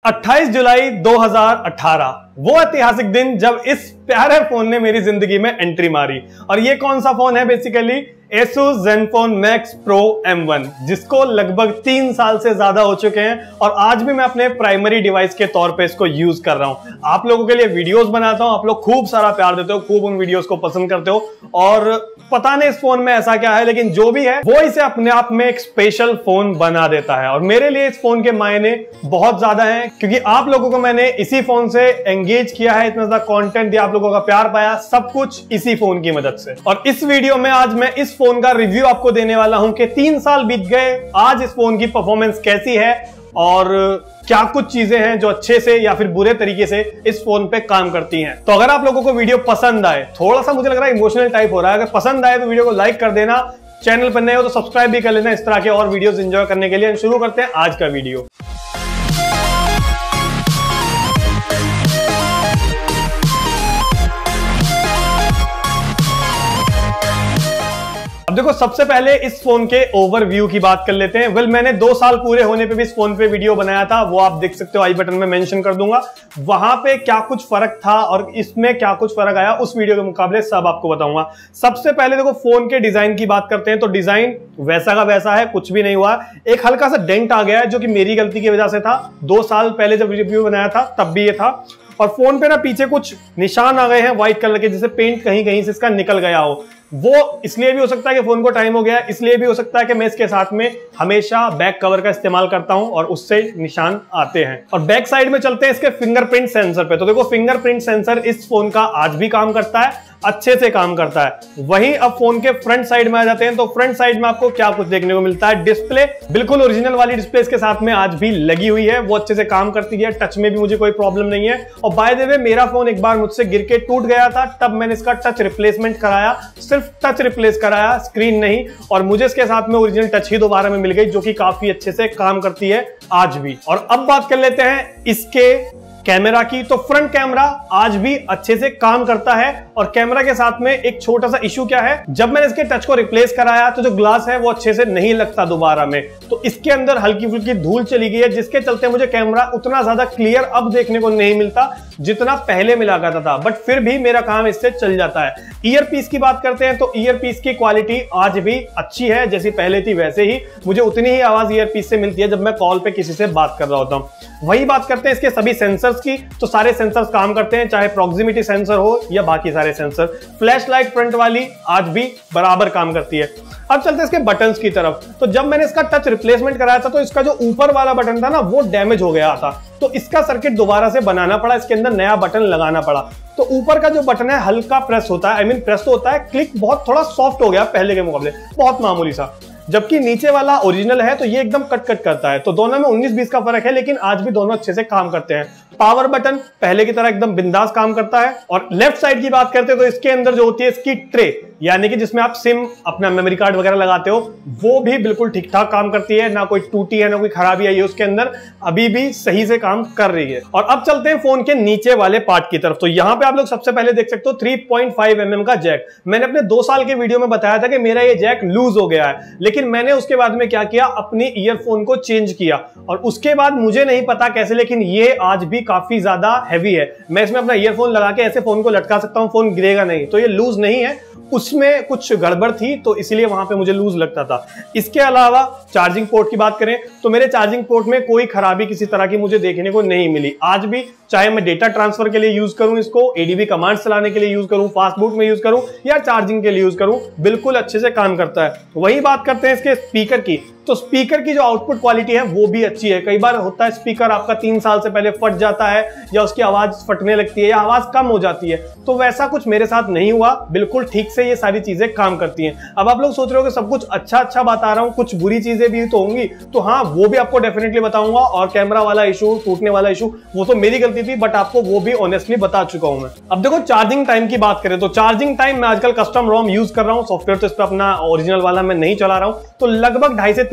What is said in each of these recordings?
28 जुलाई 2018 वो ऐतिहासिक दिन जब इस प्यारे फोन ने मेरी जिंदगी में एंट्री मारी। और ये कौन सा फोन है? Basically Asus Zenfone Max Pro M1, जिसको लगभग 3 साल से ज्यादा हो चुके हैं और आज भी मैं अपने प्राइमरी डिवाइस के तौर पे इसको यूज कर रहा हूं। आप लोगों के लिए वीडियोस बनाता हूं, आप लोग खूब सारा प्यार देते हो, खूब उन वीडियोस को पसंद करते हो और पता नहीं इस फोन में ऐसा क्या है, लेकिन जो भी है वो इसे अपने आप में एक स्पेशल फोन बना देता है। और मेरे लिए इस फोन के मायने बहुत ज्यादा हैं, क्योंकि आप लोगों को मैंने इसी फोन से एंगेज किया है, इतना ज्यादा कंटेंट दिया, आप लोगों का प्यार पाया, सब कुछ इसी फोन की मदद से। और इस वीडियो में आज मैं इस फोन का रिव्यू आपको देने वाला हूं कि 3 साल बीत गए, आज इस फोन की परफॉर्मेंस कैसी है और क्या कुछ चीजें हैं जो अच्छे से या फिर बुरे तरीके से इस फोन पे काम करती हैं। तो अगर आप लोगों को वीडियो पसंद आए, थोड़ा सा मुझे लग रहा है इमोशनल टाइप हो रहा है, अगर पसंद आए तो वीडियो को लाइक कर देना, चैनल पर नए हो तो सब्सक्राइब भी कर लेना इस तरह के और वीडियोस एंजॉय करने के लिए। शुरू करते हैं आज का वीडियो। अब देखो, सबसे पहले इस फोन के ओवरव्यू की बात कर लेते हैं। मैंने 2 साल पूरे होने पे भी इस फोन पे वीडियो बनाया था, वो आप देख सकते हो, आई बटन में मेंशन कर दूंगा। वहां पे क्या कुछ फर्क था और इसमें क्या कुछ फर्क आया, उस वीडियो के मुकाबले सब आपको बताऊंगा। सबसे पहले देखो, फोन के डिजाइन की बात करते हैं तो डिजाइन वैसा का वैसा है, कुछ भी नहीं हुआ। एक हल्का सा डेंट आ गया है जो कि मेरी गलती की वजह से था। 2 साल पहले जब रिव्यू बनाया था तब भी ये था। और फोन पे ना पीछे कुछ निशान आ गए हैं व्हाइट कलर के, जैसे पेंट कहीं कहीं से इसका निकल गया हो। वो इसलिए भी हो सकता है कि फोन को टाइम हो गया है, इसलिए भी हो सकता है कि मैं इसके साथ में हमेशा बैक कवर का इस्तेमाल करता हूं और उससे निशान आते हैं। और बैक साइड में चलते हैं इसके फिंगरप्रिंट सेंसर पे। तो देखो, फिंगरप्रिंट सेंसर इस फोन का आज भी काम करता है, अच्छे से काम करता है। वहीं अब फोन के फ्रंट साइड में आ जाते हैं तो फ्रंट साइड में आपको क्या कुछ देखने को मिलता है। डिस्प्ले बिल्कुल ओरिजिनल वाली डिस्प्ले इसके साथ में आज भी लगी हुई है, वो अच्छे से काम करती है, टच में भी मुझे कोई प्रॉब्लम नहीं है। और बाय द वे, मेरा फोन एक बार मुझसे गिर के टूट गया था, तब मैंने इसका टच रिप्लेसमेंट कराया, सिर्फ टच रिप्लेस कराया, स्क्रीन नहीं। और मुझे इसके साथ में ओरिजिनल टच ही दोबारा में मिल गई, जो कि काफी अच्छे से काम करती है आज भी। और अब बात कर लेते हैं इसके कैमरा की। तो फ्रंट कैमरा आज भी अच्छे से काम करता है और कैमरा के साथ में एक छोटा सा इशू क्या है, जब मैंने इसके टच को रिप्लेस कराया तो जो ग्लास है वो अच्छे से नहीं लगता दोबारा में, तो इसके अंदर हल्की फुल्की धूल चली गई है, जिसके चलते मुझे कैमरा उतना ज्यादा क्लियर अब देखने को नहीं मिलता जितना पहले मिला करता था। बट फिर भी मेरा काम इससे चल जाता है। ईयरपीस की बात करते हैं तो ईयरपीस की क्वालिटी आज भी अच्छी है, जैसी पहले थी वैसे ही मुझे उतनी ही आवाज ईयरपीस से मिलती है जब मैं कॉल पे किसी से बात कर रहा होता हूं। वही बात करते हैं इसके सभी सेंसर्स की, तो सारे सेंसर्स काम करते हैं, चाहे प्रॉक्सिमिटी सेंसर हो या बाकी सारे सेंसर। फ्लैश लाइट फ्रंट वाली आज भी बराबर काम करती है। अब चलते हैं इसके बटन्स की तरफ। तो जब मैंने इसका टच रिप्लेसमेंट कराया था तो इसका जो ऊपर वाला बटन था ना, वो डैमेज हो गया था, तो इसका सर्किट दोबारा से बनाना पड़ा, इसके अंदर नया बटन लगाना पड़ा। तो ऊपर का जो बटन है हल्का प्रेस होता है, प्रेस तो होता है, क्लिक बहुत थोड़ा सॉफ्ट हो गया पहले के मुकाबले, बहुत मामूली सा। जबकि नीचे वाला ओरिजिनल है तो ये एकदम कट कट करता है। तो दोनों में 19-20 का फर्क है, लेकिन आज भी दोनों अच्छे से काम करते हैं। पावर बटन पहले की तरह एकदम बिंदास काम करता है। और लेफ्ट साइड की बात करते हैं तो इसके अंदर जो होती है इसकी ट्रे, यानी कि जिसमें आप सिम, अपना मेमोरी कार्ड वगैरह लगाते हो, वो भी बिल्कुल ठीक ठाक काम करती है, ना कोई टूटी है ना कोई खराबी आई है उसके अंदर, अभी भी सही से काम कर रही है। और अब चलते हैं फोन के नीचे वाले पार्ट की तरफ। तो यहां पे आप लोग सबसे पहले देख सकते हो 3.5 mm का जैक। मैंने अपने 2 साल के वीडियो में बताया था कि मेरा ये जैक लूज हो गया है, लेकिन मैंने उसके बाद में क्या किया, अपनी ईयरफोन को चेंज किया और उसके बाद मुझे नहीं पता कैसे, लेकिन ये आज भी काफी ज्यादा हैवी है। मैं इसमें अपना ईयरफोन लगा के ऐसे फोन को लटका सकता हूं, फोन गिरेगा नहीं। तो ये लूज नहीं है, उसमें कुछ गड़बड़ थी तो इसलिए वहां पे मुझे लूज लगता था। इसके अलावा चार्जिंग पोर्ट की बात करें तो मेरे चार्जिंग पोर्ट में कोई खराबी किसी तरह की मुझे देखने को नहीं मिली आज भी, चाहे मैं डेटा ट्रांसफर के लिए यूज करूं इसको, एडीबी कमांड्स चलाने के लिए यूज करूं, फास्ट बूट में यूज करूं या चार्जिंग के लिए यूज करूं, बिल्कुल अच्छे से काम करता है। वही बात करते हैं इसके स्पीकर की। तो स्पीकर की जो आउटपुट क्वालिटी है वो भी अच्छी है। कई बार होता है स्पीकर आपका 3 साल से पहले फट जाता है या उसकी आवाज फटने लगती है या आवाज कम हो जाती है, तो वैसा कुछ मेरे साथ नहीं हुआ, बिल्कुल ठीक से ये सारी चीजें काम करती हैं। अब आप लोग सोच रहे हो कि सब कुछ अच्छा बता रहा हूं, कुछ बुरी चीजें भी तो होंगी, तो हाँ, वो भी आपको डेफिनेटली बताऊंगा। और कैमरा वाला इशू, टूटने वाला इशू, वो तो मेरी गलती थी, बट आपको वो भी ऑनेस्टली बता चुका हूं मैं। अब देखो, चार्जिंग टाइम की बात करें तो चार्जिंग टाइम मैं आजकल कस्टम रोम यूज कर रहा हूं, सॉफ्टवेयर तो इस पर अपना ओरिजिनल वाला मैं नहीं चला रहा हूं, तो लगभग 2.5 से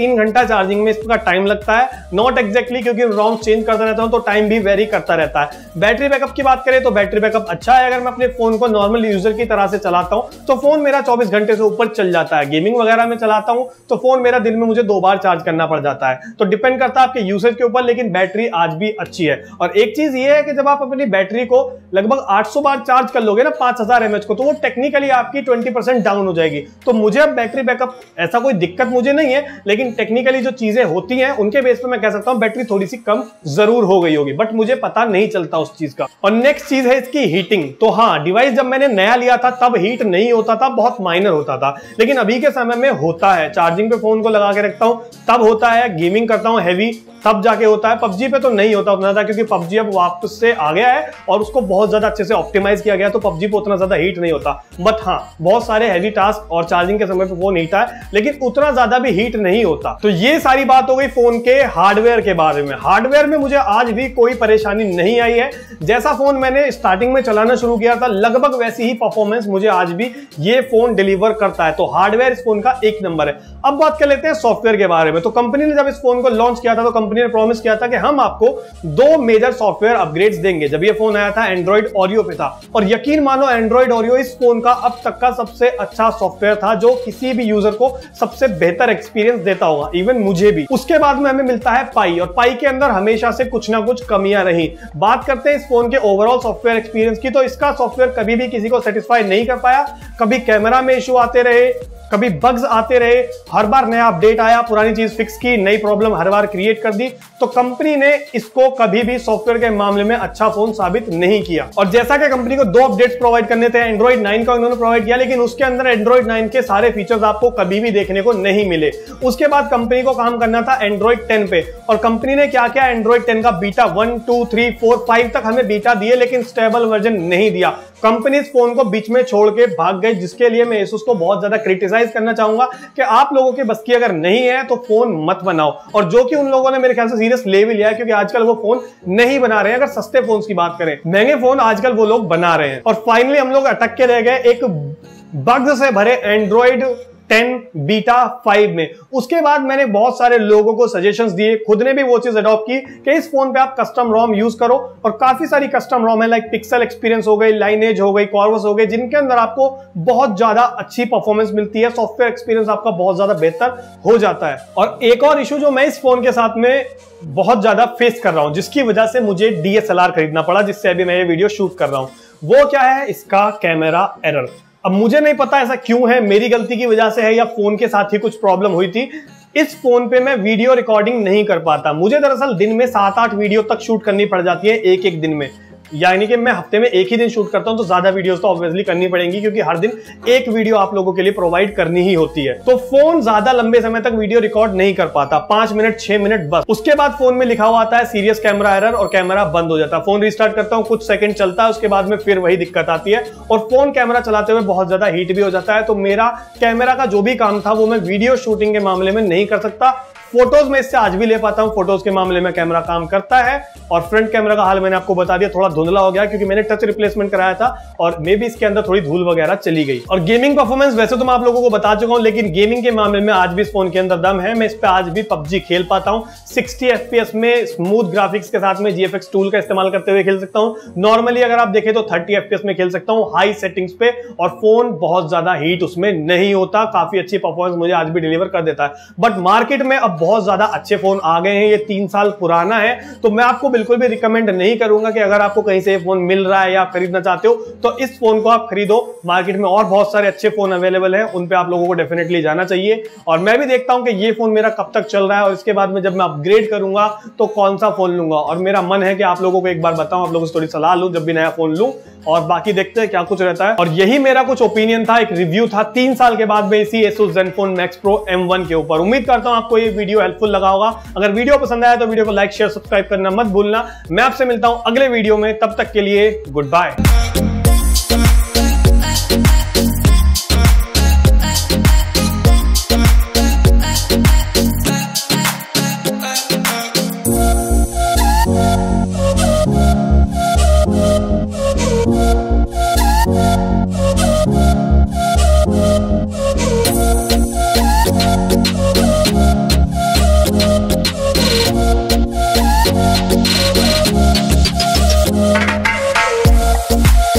3 घंटा चार्जिंग में इसका टाइम लगता है, नॉट एग्जैक्टली, क्योंकि रॉम चेंज करता रहता हूं तो टाइम भी वेरी करता रहता है। बैटरी बैकअप की बात करें तो बैटरी बैकअप अच्छा है। अगर मैं अपने फोन को नॉर्मल यूजर की तरह से चलाता हूं तो फोन मेरा 24 घंटे से ऊपर चल जाता है। गेमिंग वगैरह में चलाता हूं तो फोन मेरा दिन में मुझे 2 बार चार्ज करना पड़ जाता है। तो डिपेंड करता है आपके यूसेज के ऊपर, लेकिन बैटरी आज भी अच्छी है। और एक चीज ये है कि जब आप अपनी बैटरी को लगभग 800 बार चार्ज कर लोगे ना 5000 mAh को, तो वो टेक्निकली आपकी 20% डाउन हो जाएगी। तो मुझे अब बैटरी बैकअप ऐसा कोई दिक्कत मुझे नहीं है, लेकिन टेक्निकली जो चीजें होती हैं उनके बेस पे मैं कह सकता हूं बैटरी थोड़ी सी कम जरूर हो गई होगी, बट मुझे पता नहीं चलता उस चीज का। और नेक्स्ट चीज है इसकी हीटिंग। तो हाँ, डिवाइस जब मैंने नया लिया था तब हीट नहीं होता था, बहुत माइनर होता था, लेकिन अभी के समय में होता है। चार्जिंग पे फोन को लगा के रखता हूं तब होता है, गेमिंग करता हूं हैवी तब जाके होता है। पबजी पे तो नहीं होता उतना ज्यादा, क्योंकि पबजी अब वापस से आ गया है और उसको बहुत ज्यादा अच्छे से ऑप्टिमाइज किया गया, तो पबजी पे उतना ज्यादा हीट नहीं होता। बट हाँ, बहुत सारे हैवी टास्क और चार्जिंग के समय पे फोन हीट है, लेकिन उतना ज्यादा भी हीट नहीं होता। तो ये सारी बात हो गई फोन के हार्डवेयर के बारे में। हार्डवेयर में मुझे आज भी कोई परेशानी नहीं आई है। जैसा फोन मैंने स्टार्टिंग में चलाना शुरू किया था लगभग वैसी ही परफॉर्मेंस मुझे आज भी ये फोन डिलीवर करता है। तो हार्डवेयर इस फोन का एक नंबर है। अब बात कर लेते हैं सॉफ्टवेयर के बारे में। तो कंपनी ने जब इस फोन को लॉन्च किया था तो कंपनी ने प्रॉमिस किया था कि हम आपको 2 मेजर सॉफ्टवेयर अपग्रेड्स देंगे। जब ये फोन आया था एंड्रॉइड ओरियो पे था, और यकीन मानो एंड्रॉइड ओरियो इस फोन का अब तक का सबसे अच्छा सॉफ्टवेयर था, जो किसी भी यूजर को सबसे बेहतर एक्सपीरियंस देता होगा, इवन मुझे भी। उसके बाद में हमें मिलता है पाई, और पाई के अंदर हमेशा से कुछ ना कुछ कमियां रही। बात करते हैं इस फोन के ओवरऑल सॉफ्टवेयर एक्सपीरियंस की, तो इसका सॉफ्टवेयर कभी भी किसी को सेटिस्फाई नहीं कर पाया। कभी कैमरा में इशू आते रहे, कभी बग्स आते रहे, हर बार नया अपडेट आया, पुरानी चीज फिक्स की, नई प्रॉब्लम हर बार क्रिएट कर दी। तो कंपनी ने इसको कभी भी सॉफ्टवेयर के मामले में अच्छा फोन साबित नहीं किया। और जैसा कि कंपनी को 2 अपडेट्स प्रोवाइड करने थे, एंड्रॉइड 9 का उन्होंने प्रोवाइड किया, लेकिन उसके अंदर एंड्रॉइड 9 के सारे फीचर्स आपको कभी भी देखने को नहीं मिले। उसके बाद कंपनी को काम करना था एंड्रॉइड 10 पे, और कंपनी ने क्या किया, एंड्रॉइड 10 का बीटा 1, 2, 3, 4, 5 तक हमें बीटा दिए, लेकिन स्टेबल वर्जन नहीं दिया। कंपनी इस फोन को बीच में छोड़ के भाग गई, जिसके लिए मैं एसुस को बहुत ज्यादा क्रिटिसाइज करना चाहूंगा कि आप लोगों के बस की अगर नहीं है तो फोन मत बनाओ। और जो कि उन लोगों ने मेरे ख्याल से सीरियस ले भी लिया है, क्योंकि आजकल वो फोन नहीं बना रहे हैं। अगर सस्ते फोन की बात करें, महंगे फोन आजकल वो लोग बना रहे हैं। और फाइनली हम लोग अटक के रह गए एक बग्स से भरे एंड्रॉइड 10 बीटा 5 में। उसके बाद मैंने बहुत सारे लोगों को सजेशंस दिए, खुद ने भी वो चीज अडॉप्ट की कि इस फोन पे आप कस्टम रोम यूज करो। और काफी सारी कस्टम रोम है, लाइक पिक्सल एक्सपीरियंस हो गई, लाइनेज हो गई, कॉर्वस हो गई, जिनके अंदर आपको बहुत ज्यादा अच्छी परफॉर्मेंस मिलती है, सॉफ्टवेयर एक्सपीरियंस आपका बहुत ज्यादा बेहतर हो जाता है। और एक और इशू जो मैं इस फोन के साथ में बहुत ज्यादा फेस कर रहा हूं, जिसकी वजह से मुझे DSLR खरीदना पड़ा, जिससे अभी मैं ये वीडियो शूट कर रहा हूं, वो क्या है, इसका कैमरा एरर। अब मुझे नहीं पता ऐसा क्यों है, मेरी गलती की वजह से है या फोन के साथ ही कुछ प्रॉब्लम हुई थी। इस फोन पे मैं वीडियो रिकॉर्डिंग नहीं कर पाता। मुझे दरअसल दिन में 7-8 वीडियो तक शूट करनी पड़ जाती है एक दिन में, यानी कि मैं हफ्ते में एक ही दिन शूट करता हूं, तो ज्यादा वीडियोस तो ऑब्वियसली करनी पड़ेंगी, क्योंकि हर दिन एक वीडियो आप लोगों के लिए प्रोवाइड करनी ही होती है। तो फोन ज्यादा लंबे समय तक वीडियो रिकॉर्ड नहीं कर पाता, 5 मिनट 6 मिनट बस। उसके बाद फोन में लिखा हुआ आता है सीरियस कैमरा एरर, और कैमरा बंद हो जाता है। फोन रिस्टार्ट करता हूं, कुछ सेकंड चलता है, उसके बाद में फिर वही दिक्कत आती है, और फोन कैमरा चलाते हुए बहुत ज्यादा हीट भी हो जाता है। तो मेरा कैमरा का जो भी काम था वो मैं वीडियो शूटिंग के मामले में नहीं कर सकता। फोटोज में इससे आज भी ले पाता हूं, फोटोज के मामले में कैमरा काम करता है। और फ्रंट कैमरा का हाल मैंने आपको बता दिया, थोड़ा धुंधला हो गया क्योंकि मैंने टच रिप्लेसमेंट कराया था, और मे बी इसके अंदर थोड़ी धूल वगैरह चली गई। और गेमिंग परफॉर्मेंस वैसे तो मैं आप लोगों को बता चुका हूं, लेकिन गेमिंग के मामले में आज भी इस फोन के अंदर दम है। मैं इस पे आज भी पबजी खेल पाता हूं 60 FPS में, स्मूथ ग्राफिक्स के साथ में GFX टूल का इस्तेमाल करते हुए खेल सकता हूं। नॉर्मली अगर आप देखें तो 30 FPS में खेल सकता हूं हाई सेटिंग्स पे, और फोन बहुत ज्यादा हीट उसमें नहीं होता। काफी अच्छी परफॉर्मेंस मुझे आज भी डिलीवर कर देता है। बट मार्केट में अब बहुत ज्यादा अच्छे फोन आ गए हैं, ये 3 साल पुराना है, तो मैं आपको बिल्कुल भी रिकमेंड नहीं करूंगा कि अगर आपको कहीं से फोन मिल रहा है या आप खरीदना चाहते हो तो इस फोन को आप खरीदो। मार्केट में और बहुत सारे अच्छे फोन अवेलेबल हैं, उन पे आप लोगों को डेफिनेटली जाना चाहिए। और मैं भी देखता हूं कि ये फोन मेरा कब तक चल रहा है, और इसके बाद में जब मैं अपग्रेड करूंगा तो कौन सा फोन लूंगा। और मेरा मन है कि आप लोगों को एक बार बताऊं, आप लोगों से थोड़ी सलाह लूं जब भी नया फोन लूं, और बाकी देखते हैं क्या कुछ रहता है। और यही मेरा कुछ ओपिनियन था, एक रिव्यू था 3 साल के बाद में इसी Asus Zenfone Max Pro M1 के ऊपर। उम्मीद करता हूं आपको ये वीडियो हेल्पफुल लगा होगा। अगर वीडियो पसंद आया तो वीडियो को लाइक शेयर सब्सक्राइब करना मत भूलना। मैं आपसे मिलता हूं अगले वीडियो में, तब तक के लिए गुड बाय।